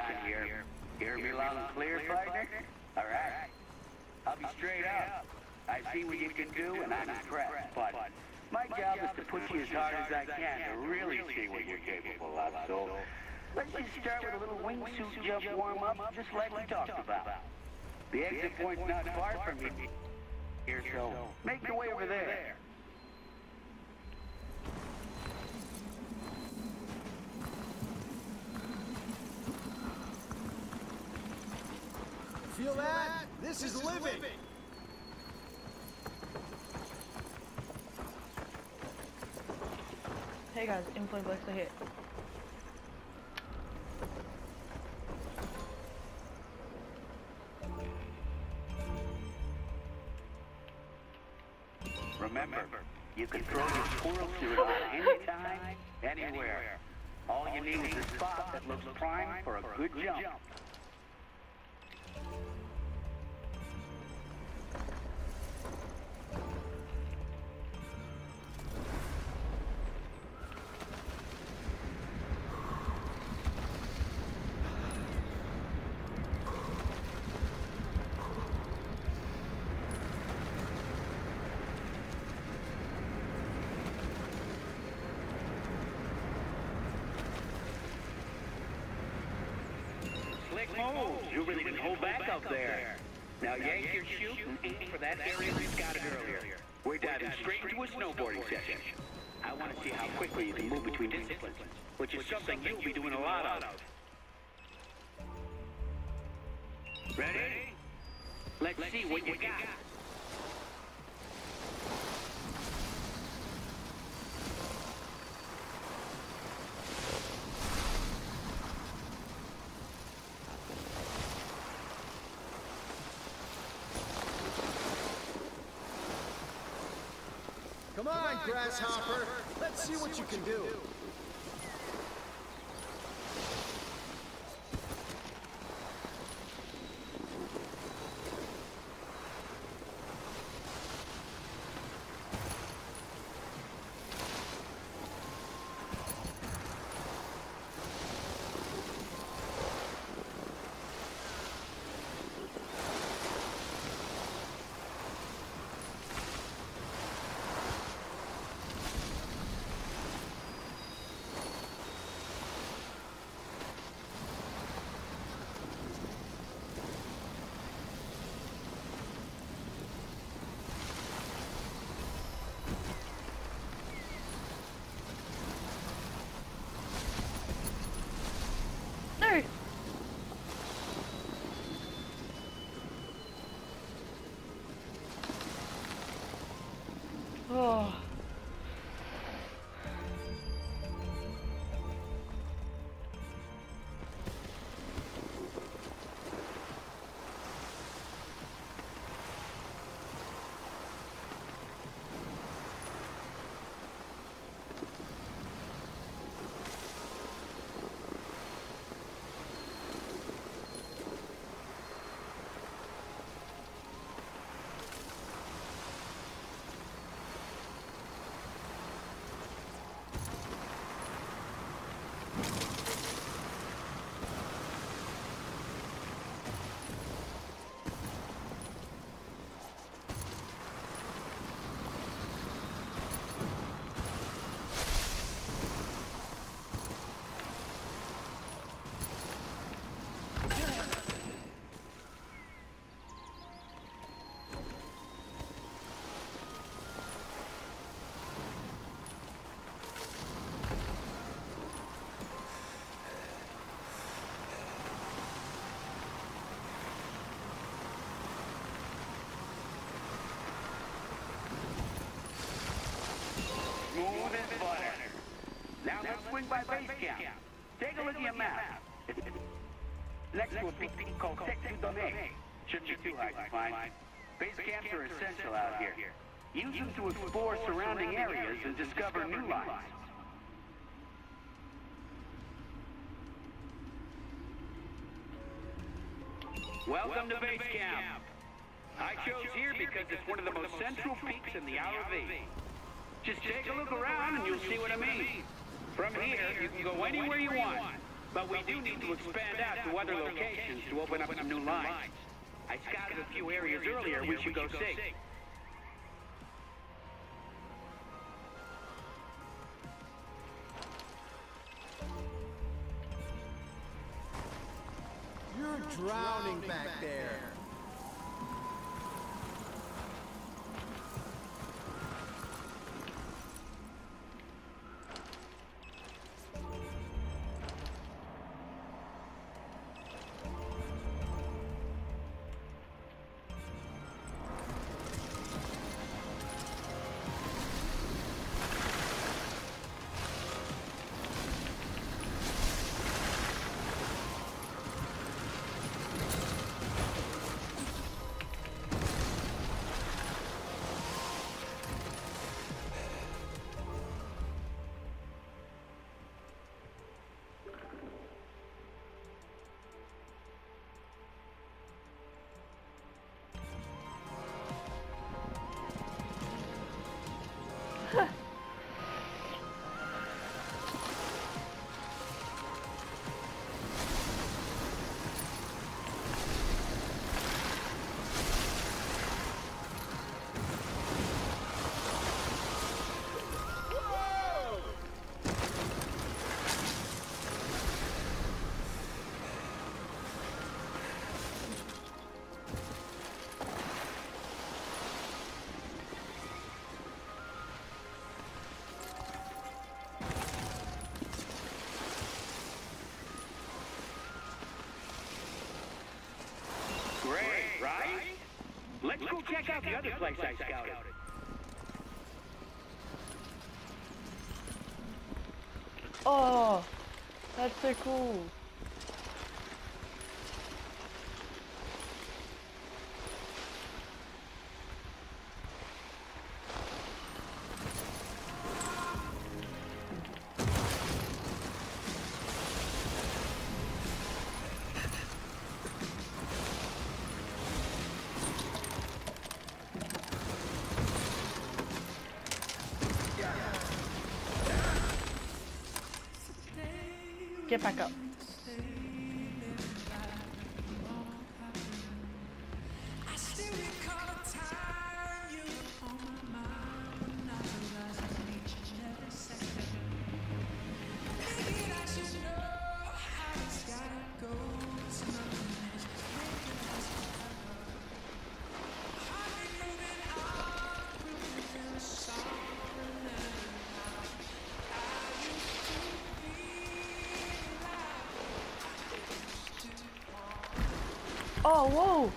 on here. Hear me loud and clear, partner? All right. I'll be straight up. I see what you can do, and I'm impressed, but my job is to push you as hard as I can to really see what you're capable of, so let's just start with a little wingsuit jump warm-up, just like we talked about. The exit point's not far from here, so make your way over there. Feel that? This is living! Hey guys, Inflame likes to hit. Remember, you can throw your squirrel suit on anytime, anywhere. All you need is a spot that looks prime for a good jump. You really didn't hold back up there. Now yank your chute and aim for that area we scouted earlier. We're diving straight into a snowboarding session. I want to see how quickly you can move between disciplines, which is something you'll be doing a lot of. Ready? Let's see what you got. Come on, Grasshopper! Let's see what you can do! No! Oh. Smooth as butter. Now let's swing by base camp. Take a look at your map. It's next to a peak called Tech du Donné. Shouldn't be too hard to find. Base camps are essential out here. Use them to explore surrounding areas and discover new lines. Welcome to base camp. I chose here because it's one of the most central peaks in the Outer V. Just take a look around and you'll see what I mean. From here, you can go anywhere you want. But we do need to expand out to other locations to open up some new lines. I scouted a few areas earlier we should go see. You're drowning back there. Great, right? Let's go check out the other place I scouted. Oh, that's so cool. Get back up. Oh, whoa!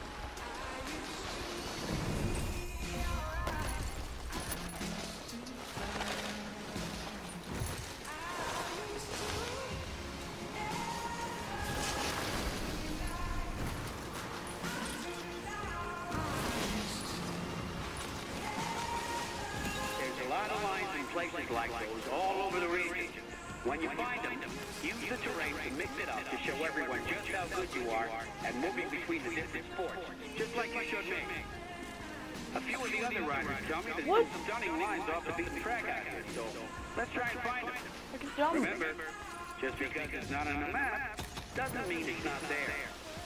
There's a lot of lines and places like those all over the region. When you find them, use the terrain to mix it up to show everyone just how good you are at moving between the different sports, just like you showed me. A few of the other riders tell me there's some stunning lines off the beaten track out here, so let's try and find them. I can jump. Remember, just because it's not on the map, doesn't mean it's not there.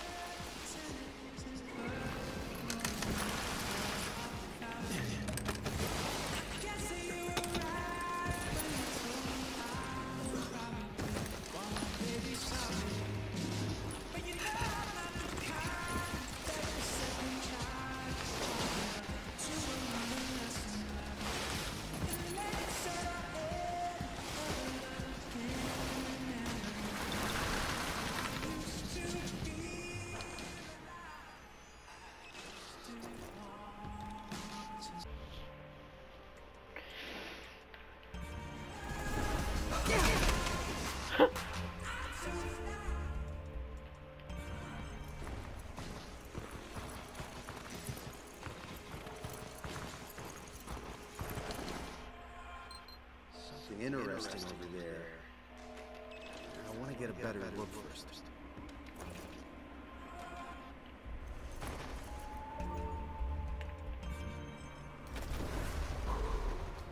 Something interesting over there. I want to get a better look first.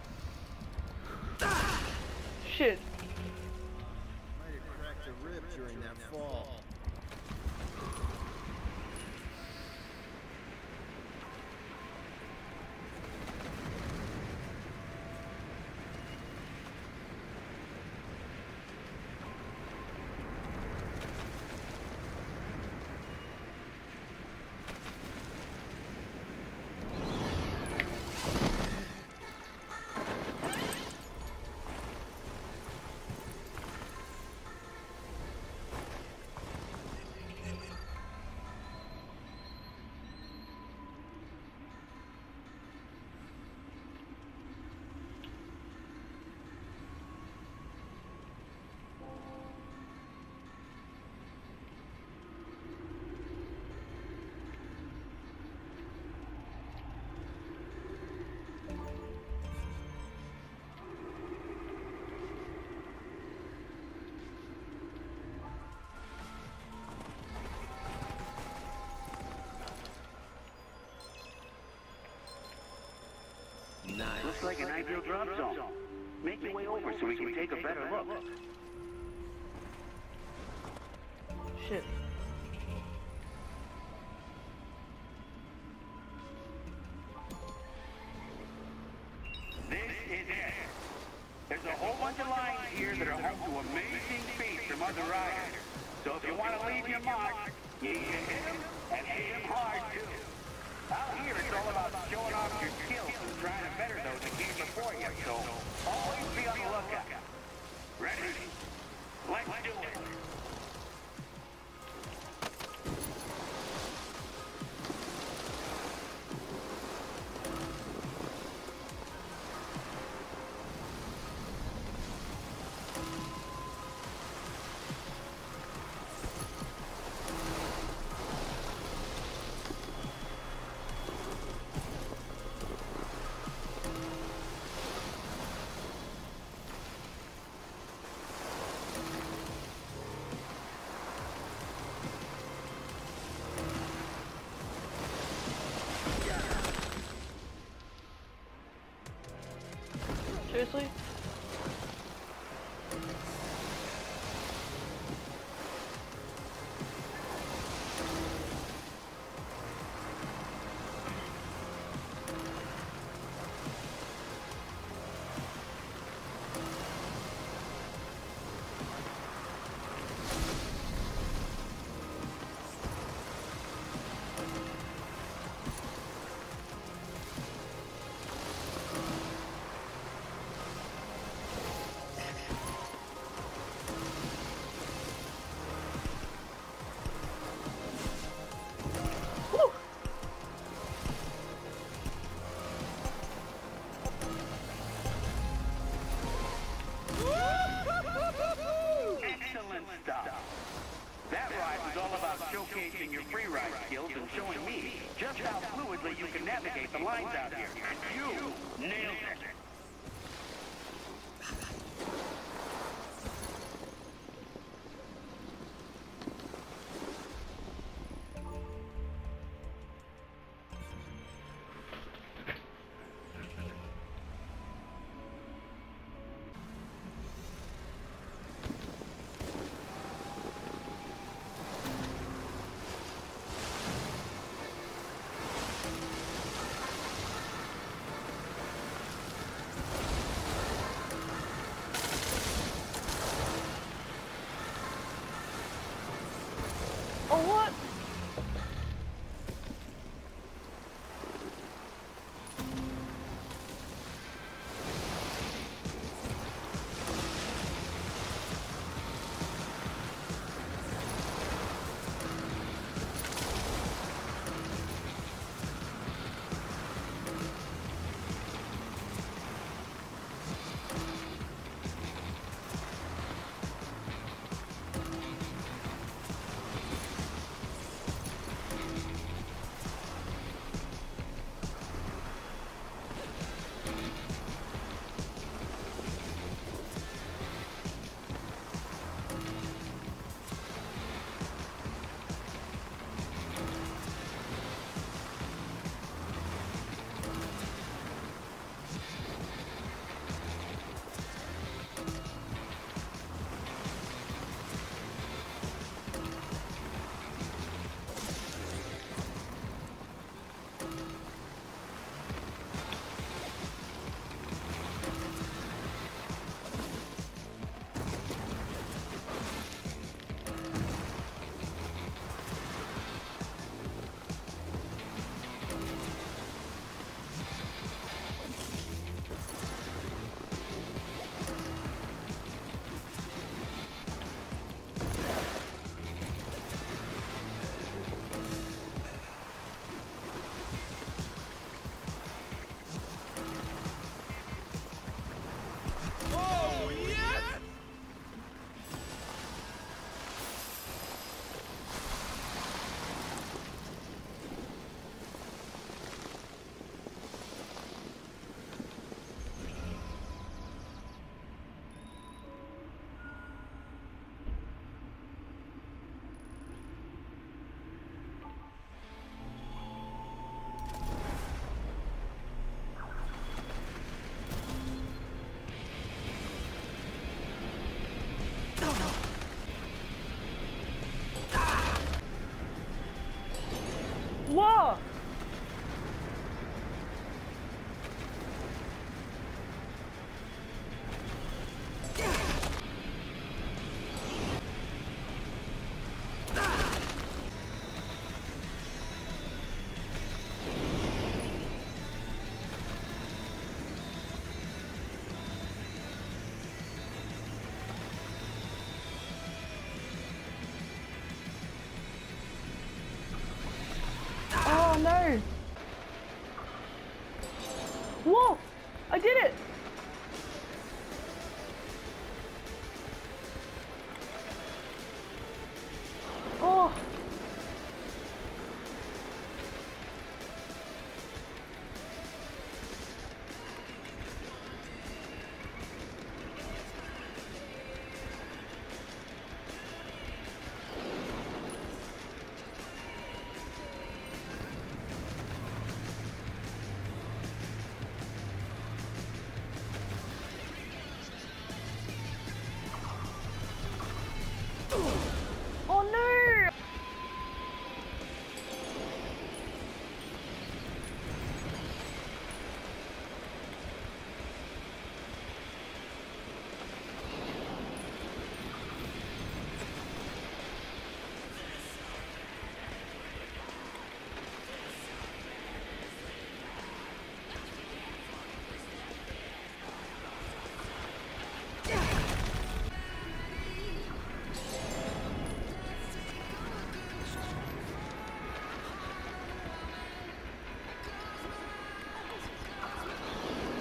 Shit. Might have cracked a rib during Nice. Looks like an ideal drop zone. Make your way over so we can take a better look. Shit. This is it. There's a whole bunch of lines here that are home to amazing feats from other riders. So if you want to leave your mark, you need to hit them and hit them hard too. Out here it's all about showing off your skills and trying to better those that came before you. So always be on the lookout. Ready? Let's do it. Seriously? Excellent stuff. That ride was all about showcasing your free ride skills and showing me just how fluidly you can navigate the lines out here. And you nailed it.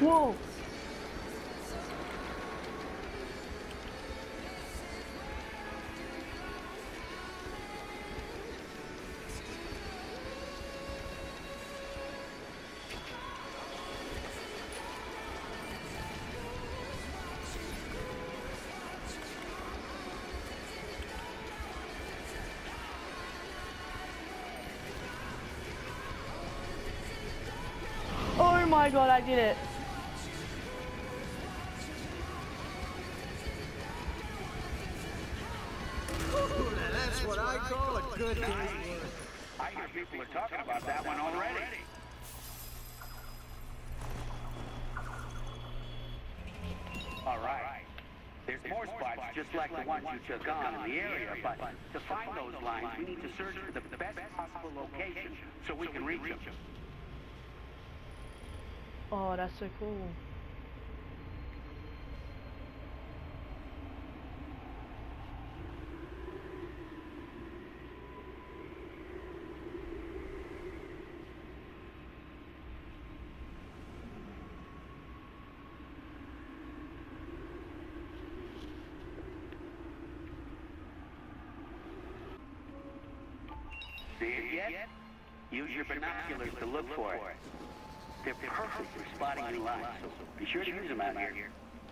Whoa! Oh my god, I did it. That's what I call a good day's work. I hear people are talking about that one already. All right. There's more spots just like the ones you took on in the area, but to find those lines, we need to search for the best possible location so we can reach them. Oh, that's so cool. See it yet? Use your binoculars to look for it. They're perfect for spotting new lines, so be sure to use them out here.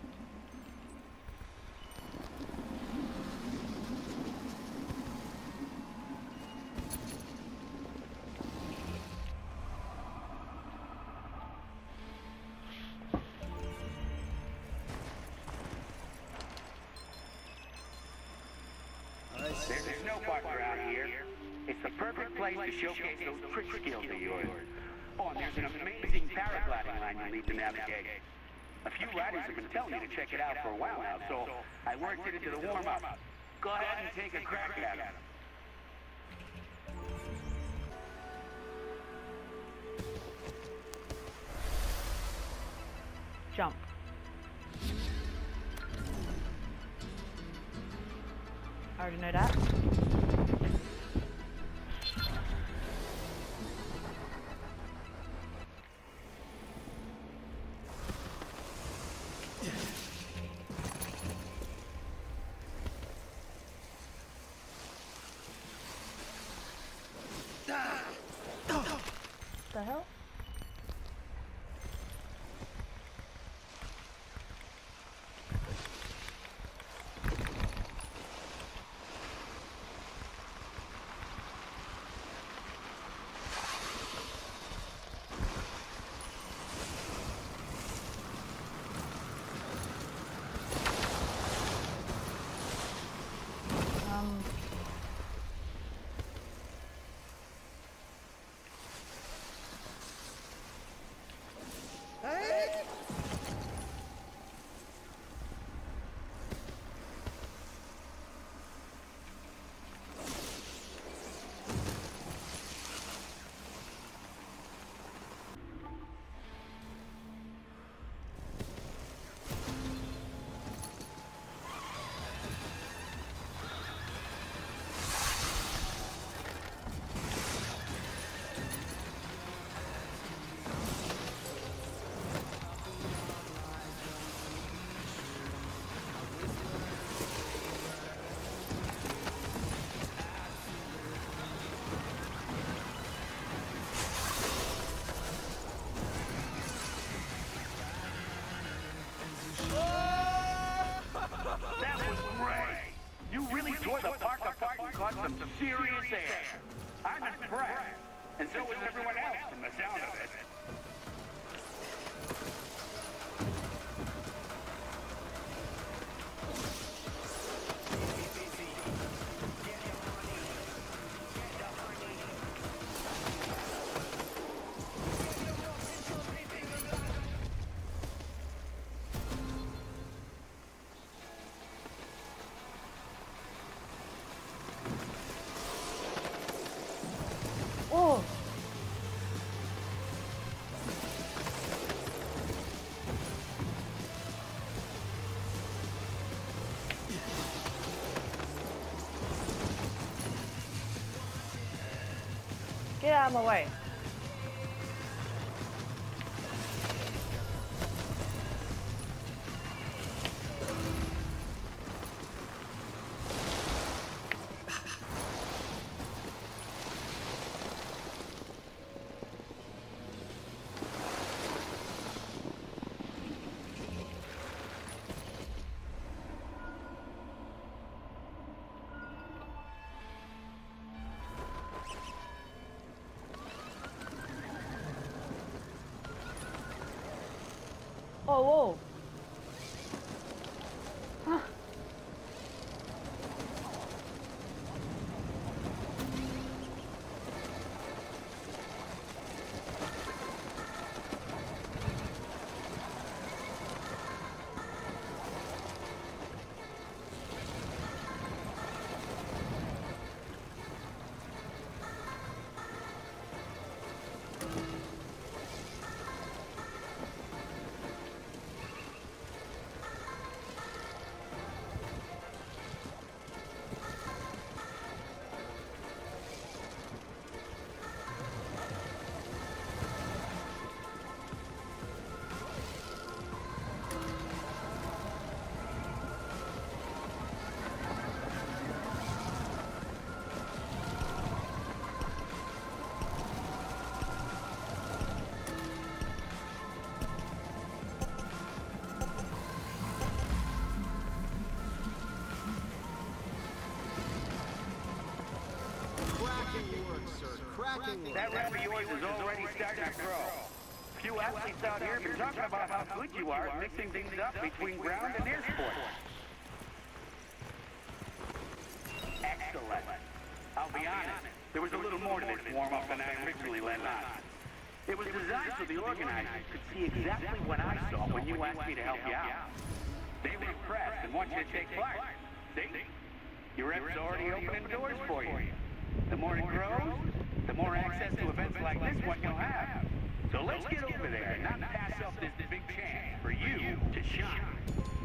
There's a snow park around here. It's the perfect place to showcase those trick skills of yours. Oh, and there's an amazing paragliding line you'll need to navigate. A few riders have been telling me to check it out for a while now, so I worked it into the warm-up. Go ahead and take a crack at it. Jump. I already know that. The hell? some serious air. I'm impressed, and so is everyone else from the sound of it. Oh! Get out of my way. Oh, whoa. Huh. Cracking work, sir. Cracking work. That rep of yours is already starting to grow. A few athletes out here have been talking about how good you are at mixing things up between ground and air sports. Excellent. I'll be honest, there was a little more to this warm-up than I originally let on. It was designed so the organizers could see exactly what I saw when you asked me to help you out. They were impressed and want you to take part. See? Your rep's already opening doors for you. The more it grows, the more access to events like this one you'll have. So let's get over there and not pass up this big chance for you to shine.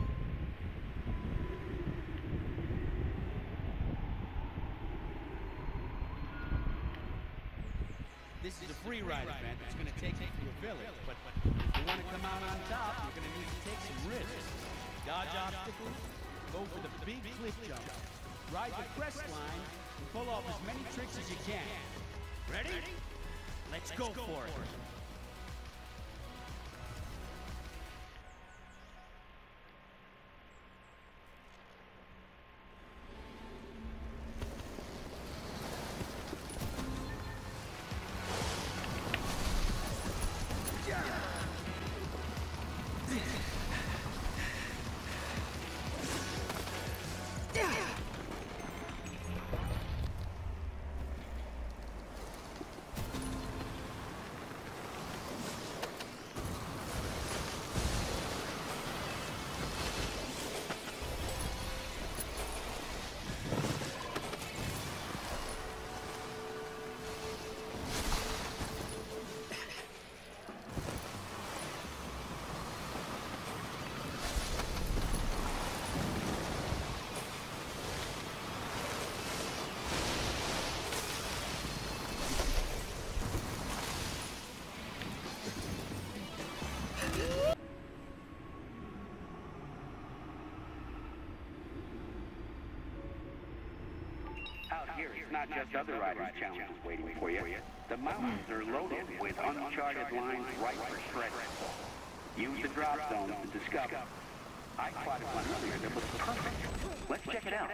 This is a free ride event that's going to take you through a village, but if you want to come out on top, you're going to need to take some risks. Dodge obstacles, go for the big cliff jump, ride the crest line, and pull off as many tricks as you can. Ready? Let's go for it. Out here, it's not just other riders' challenges waiting for you. The mountains are loaded with uncharted lines ripe for shredding. Use the drop zones to discover. I spotted one earlier that looks perfect. Let's check it out.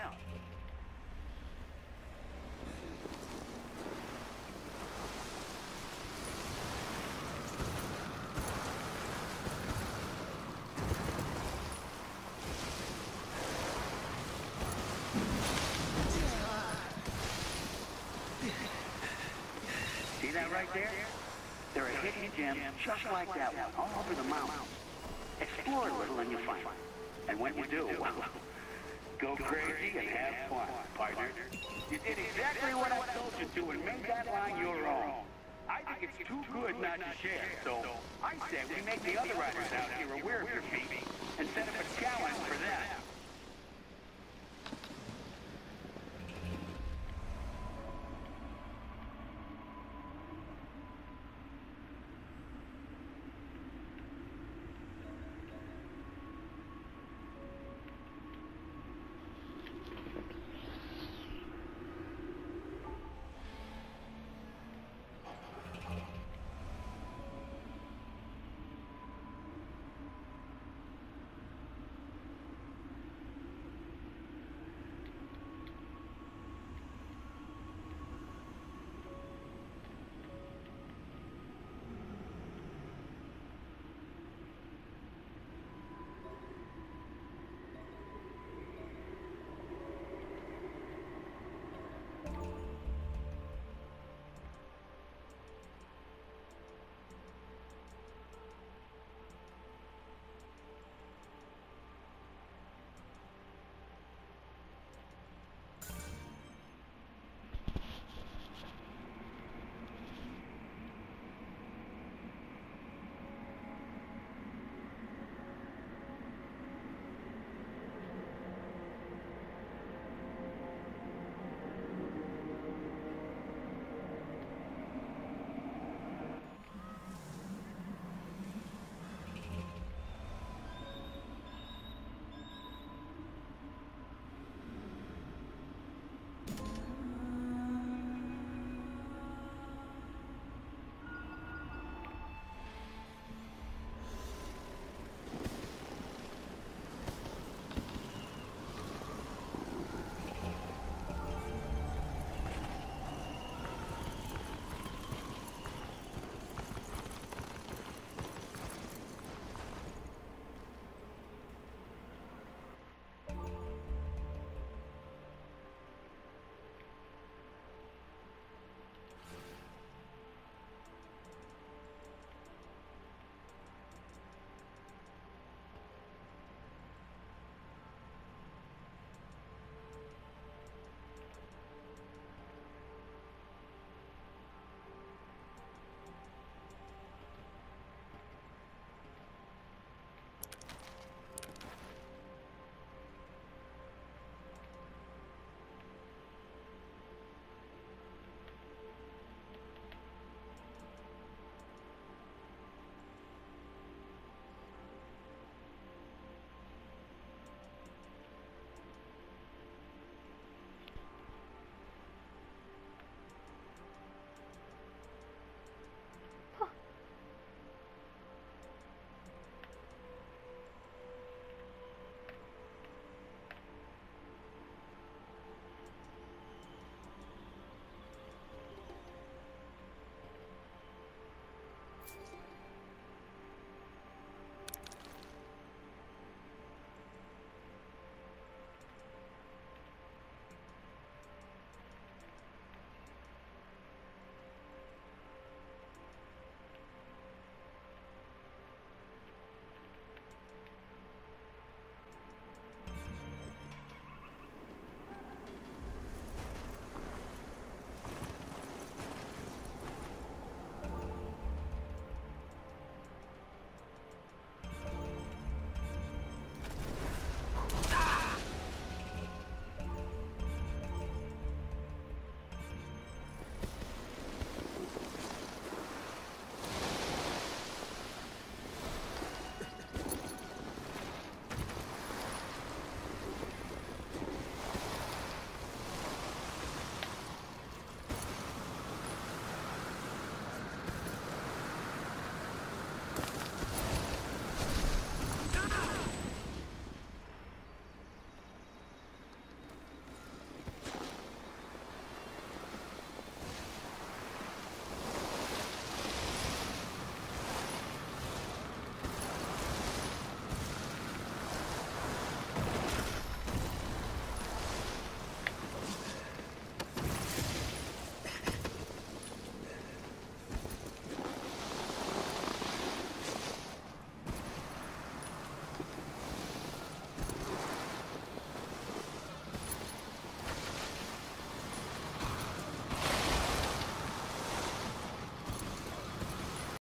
See that right there? There are hidden gems just like that one all over the mountains. Explore a little and you'll find them. And when you do, well, go crazy and have fun, partner. You did exactly what I told you to and made that line your own. I think it's too good not to share, so I say we make the other riders out here aware of your feat and set up a challenge for them.